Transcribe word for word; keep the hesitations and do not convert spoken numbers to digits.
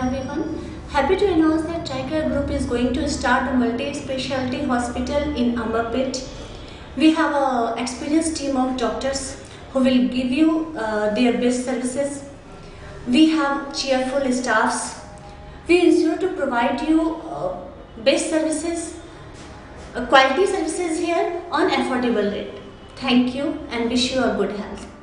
everyone. Happy to announce that TriCare Group is going to start a multi-specialty hospital in Ambapet. We have an experienced team of doctors who will give you uh, their best services. We have cheerful staffs. We ensure to provide you uh, best services, uh, quality services here on affordable rate. Thank you and wish you a good health.